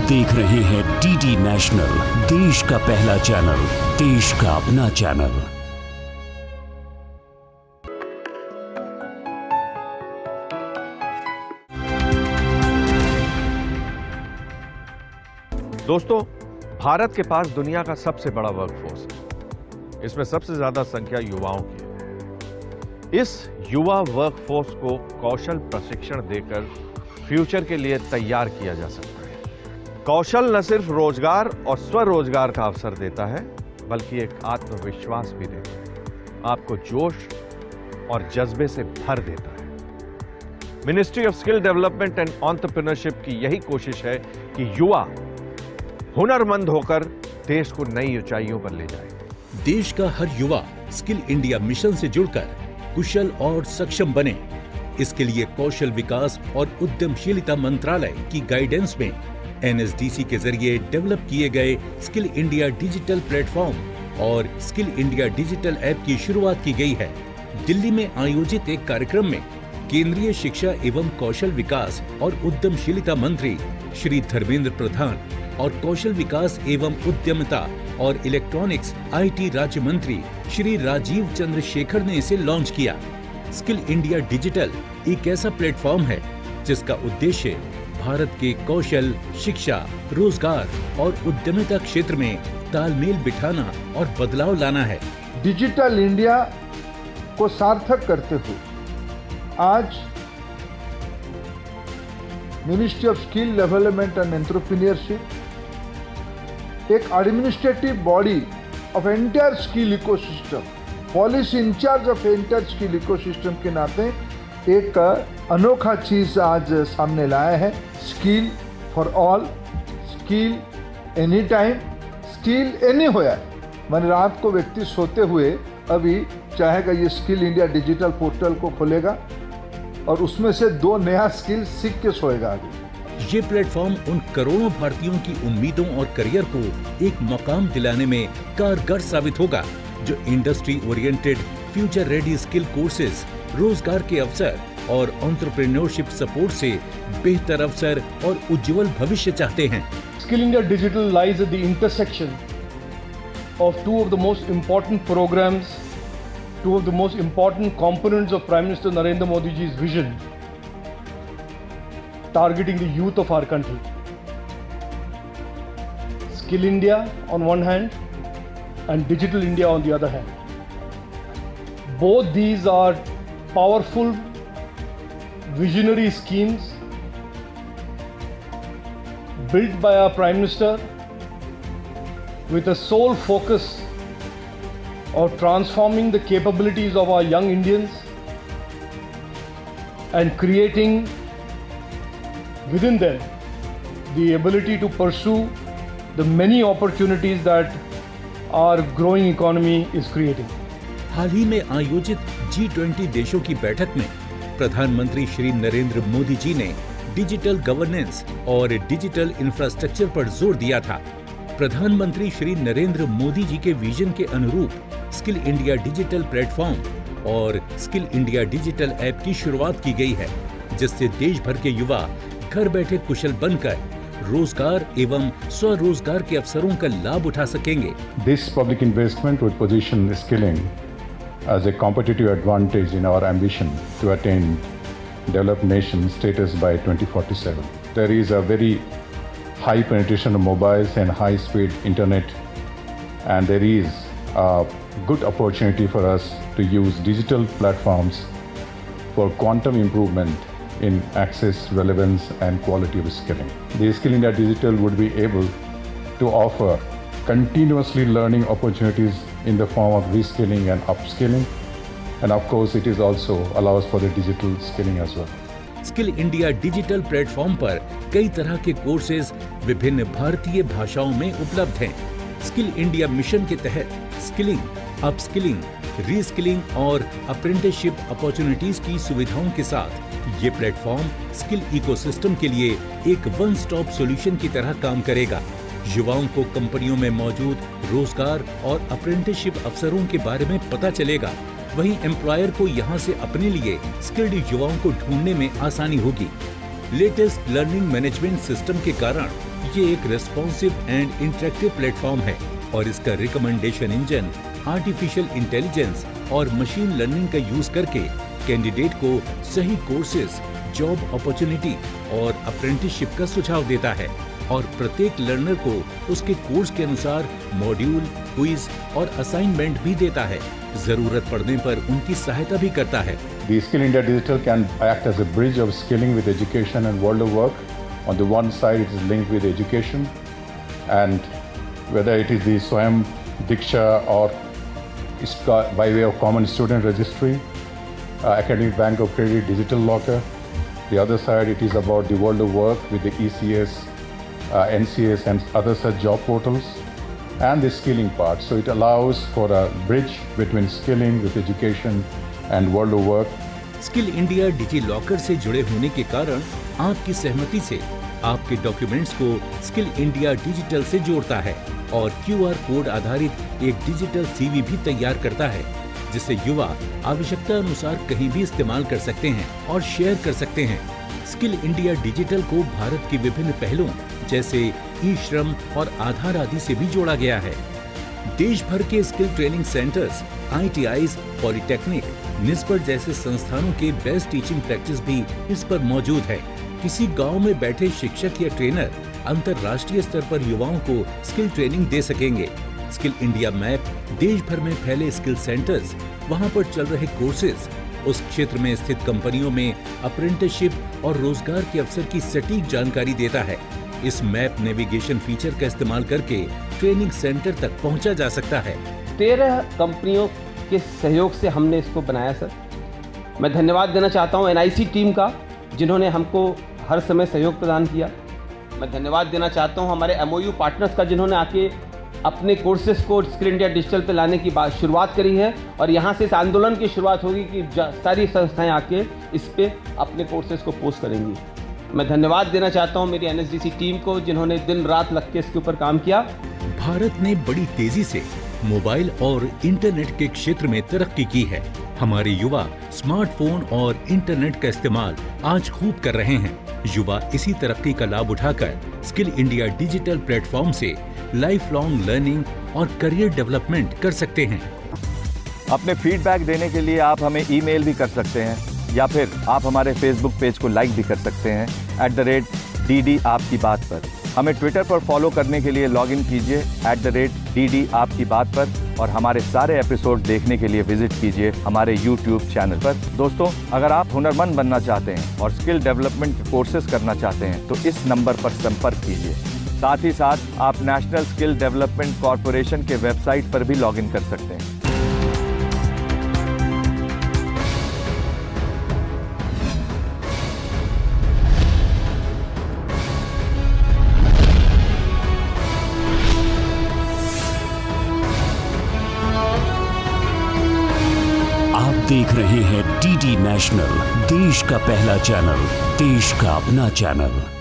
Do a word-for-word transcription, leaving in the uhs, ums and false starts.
देख रहे हैं डीडी नेशनल, देश का पहला चैनल, देश का अपना चैनल। दोस्तों, भारत के पास दुनिया का सबसे बड़ा वर्कफोर्स है। इसमें सबसे ज्यादा संख्या युवाओं की है। इस युवा वर्कफोर्स को कौशल प्रशिक्षण देकर फ्यूचर के लिए तैयार किया जा सकता है। कौशल न सिर्फ रोजगार और स्वरोजगार का अवसर देता है, बल्कि एक आत्मविश्वास भी देता है, आपको जोश और जज्बे से भर देता है। Ministry of skill development and entrepreneurship की यही कोशिश है कि युवा हुनरमंद होकर देश को नई ऊंचाइयों पर ले जाए। देश का हर युवा स्किल इंडिया मिशन से जुड़कर कुशल और सक्षम बने। इसके लिए कौशल विकास और उद्यमशीलता मंत्रालय की गाइडेंस में एन एस डी सी के जरिए डेवलप किए गए स्किल इंडिया डिजिटल प्लेटफॉर्म और स्किल इंडिया डिजिटल ऐप की शुरुआत की गई है। दिल्ली में आयोजित एक कार्यक्रम में केंद्रीय शिक्षा एवं कौशल विकास और उद्यमशीलता मंत्री श्री धर्मेंद्र प्रधान और कौशल विकास एवं उद्यमिता और इलेक्ट्रॉनिक्स आई टी राज्य मंत्री श्री राजीव चंद्रशेखर ने इसे लॉन्च किया। स्किल इंडिया डिजिटल एक ऐसा प्लेटफॉर्म है जिसका उद्देश्य भारत के कौशल, शिक्षा, रोजगार और उद्यमिता क्षेत्र में तालमेल बिठाना और बदलाव लाना है। डिजिटल इंडिया को सार्थक करते हुए आज ministry of skill development and entrepreneurship एक administrative body of entire skill ecosystem, policy in-charge of entire skill ecosystem के नाते एक अनोखा चीज आज सामने लाया है। Skill for all, skill any time, skill any होया। मैंने रात को व्यक्ति सोते हुए अभी चाहेगा ये स्किल इंडिया डिजिटल पोर्टल को खोलेगा और उसमें से दो नया स्किल सीख के सोएगा आगे। ये प्लेटफॉर्म उन करोड़ों भारतीयों की उम्मीदों और करियर को एक मकाम दिलाने में कारगर साबित होगा जो industry oriented future ready skill courses, रोजगार के अवसर और एंटरप्रेन्योरशिप सपोर्ट से बेहतर अवसर और उज्जवल भविष्य चाहते हैं। Skill India digital lies at the intersection of two of the most important programs, two of the most important components of Prime Minister Narendra Modi ji's vision, targeting the youth of our country. Skill India on one hand and Digital India on the other hand. Both these are powerful, visionary schemes built by our Prime Minister with a sole focus of transforming the capabilities of our young Indians and creating within them the ability to pursue the many opportunities that our growing economy is creating. हाल ही में आयोजित G twenty देशों की बैठक में प्रधानमंत्री श्री नरेंद्र मोदी जी ने डिजिटल गवर्नेंस और डिजिटल इंफ्रास्ट्रक्चर पर जोर दिया था। प्रधानमंत्री श्री नरेंद्र मोदी जी के विजन के अनुरूप स्किल इंडिया डिजिटल प्लेटफॉर्म और स्किल इंडिया डिजिटल ऐप की शुरुआत की गई है, जिससे देश भर के युवा घर बैठे कुशल बनकर रोजगार एवं स्वरोजगार के अवसरों का लाभ उठा सकेंगे। This public investment would position skilling as a competitive advantage in our ambition to attain developed nation status by twenty forty-seven. There is a very high penetration of mobiles and high-speed internet, and there is a good opportunity for us to use digital platforms for quantum improvement in access, relevance, and quality of skilling. The Skill India Digital would be able to offer continuously learning opportunities in the form of reskilling and upskilling, and of course, it is also allows for the digital skilling as well. Skill India digital platform पर कई तरह के courses विभिन्न भारतीय भाषाओं में उपलब्ध हैं। स्किल इंडिया मिशन के तहत स्किलिंग, अपस्किलिंग, रीस्किलिंग और अप्रेंटिसशिप अपॉर्चुनिटीज की सुविधाओं के साथ ये प्लेटफॉर्म स्किल इकोसिस्टम के लिए एक वन स्टॉप सॉल्यूशन की तरह काम करेगा। युवाओं को कंपनियों में मौजूद रोजगार और अप्रेंटिसशिप अवसरों के बारे में पता चलेगा, वहीं एम्प्लॉयर को यहां से अपने लिए स्किल्ड युवाओं को ढूंढने में आसानी होगी। लेटेस्ट लर्निंग मैनेजमेंट सिस्टम के कारण ये एक रेस्पॉन्सिव एंड इंटरेक्टिव प्लेटफॉर्म है और इसका रिकमेंडेशन इंजन आर्टिफिशियल इंटेलिजेंस और मशीन लर्निंग का यूज करके कैंडिडेट को सही कोर्सेज, जॉब अपॉर्चुनिटी और अप्रेंटिसशिप का सुझाव देता है और प्रत्येक लर्नर को उसके कोर्स के अनुसार मॉड्यूल, क्विज और असाइनमेंट भी देता है। जरूरत पड़ने पर उनकी सहायता भी करता है। The Skill India Digital can act as a bridge of skilling with education and world of work. On the one side, it is linked with education, and whether it is the Swayam Diksha or by way of common student registry, uh, Academic Bank of Credit, Digital Locker. The other side, it is about the world of work with the E C S, uh, N C S and other such job portals, and the skilling part. So it allows for a bridge between skilling with education and world of work. Skill India DigiLocker से जुड़े होने के कारण आपकी सहमति से आपके documents को स्किल इंडिया डिजिटल से जोड़ता है और क्यू आर कोड आधारित एक डिजिटल सीवी भी तैयार करता है, जिसे युवा आवश्यकता अनुसार कहीं भी इस्तेमाल कर सकते हैं और शेयर कर सकते हैं। स्किल इंडिया डिजिटल को भारत के विभिन्न पहलों जैसे ई श्रम और आधार आदि से भी जोड़ा गया है। देश भर के skill training centres, I T Is, polytechnic, निस्पट जैसे संस्थानों के बेस्ट टीचिंग प्रैक्टिस भी इस पर मौजूद है। किसी गांव में बैठे शिक्षक या ट्रेनर अंतर्राष्ट्रीय स्तर पर युवाओं को स्किल ट्रेनिंग दे सकेंगे। स्किल इंडिया मैप देश भर में फैले स्किल सेंटर्स, वहां पर चल रहे कोर्सेज, उस क्षेत्र में स्थित कंपनियों में अप्रेंटिसशिप और रोजगार के अवसर की सटीक जानकारी देता है। इस मैप नेविगेशन फीचर का इस्तेमाल करके ट्रेनिंग सेंटर तक पहुंचा जा सकता है। तेरह कंपनियों के सहयोग से हमने इसको बनाया सर। मैं धन्यवाद देना चाहता हूं एन आई सी टीम का, जिन्होंने हमको हर समय सहयोग प्रदान किया। मैं धन्यवाद देना चाहता हूं हमारे एम ओ यू पार्टनर्स का, जिन्होंने आके अपने कोर्सेज को स्किल इंडिया डिजिटल पे लाने की बात शुरुआत करी है और यहाँ से इस आंदोलन की शुरुआत होगी कि सारी संस्थाएं आके इस पे अपने कोर्सेज को पोस्ट करेंगी। मैं धन्यवाद देना चाहता हूं मेरी N S D C team को, जिन्होंने दिन रात लग के इसके ऊपर काम किया। भारत ने बड़ी तेजी से मोबाइल और इंटरनेट के क्षेत्र में तरक्की की है। हमारे युवा स्मार्टफोन और इंटरनेट का इस्तेमाल आज खूब कर रहे हैं। युवा इसी तरक्की का लाभ उठाकर स्किल इंडिया डिजिटल प्लेटफॉर्म से लाइफ लॉन्ग लर्निंग और करियर डेवलपमेंट कर सकते हैं। अपने फीडबैक देने के लिए आप हमें ईमेल भी कर सकते हैं या फिर आप हमारे फेसबुक पेज को लाइक भी कर सकते हैं at the rate D D आपकी बात पर। हमें ट्विटर पर फॉलो करने के लिए लॉग इन कीजिए at the rate D D आपकी बात पर और हमारे सारे एपिसोड देखने के लिए विजिट कीजिए हमारे यूट्यूब चैनल पर। दोस्तों, अगर आप हुनरमंद बनना चाहते हैं और स्किल डेवलपमेंट के कोर्सेज करना चाहते हैं तो इस नंबर पर संपर्क कीजिए। साथ ही साथ आप नेशनल स्किल डेवलपमेंट कॉरपोरेशन के वेबसाइट पर भी लॉग इन कर सकते हैं। देख रहे हैं डी डी नेशनल, देश का पहला चैनल, देश का अपना चैनल।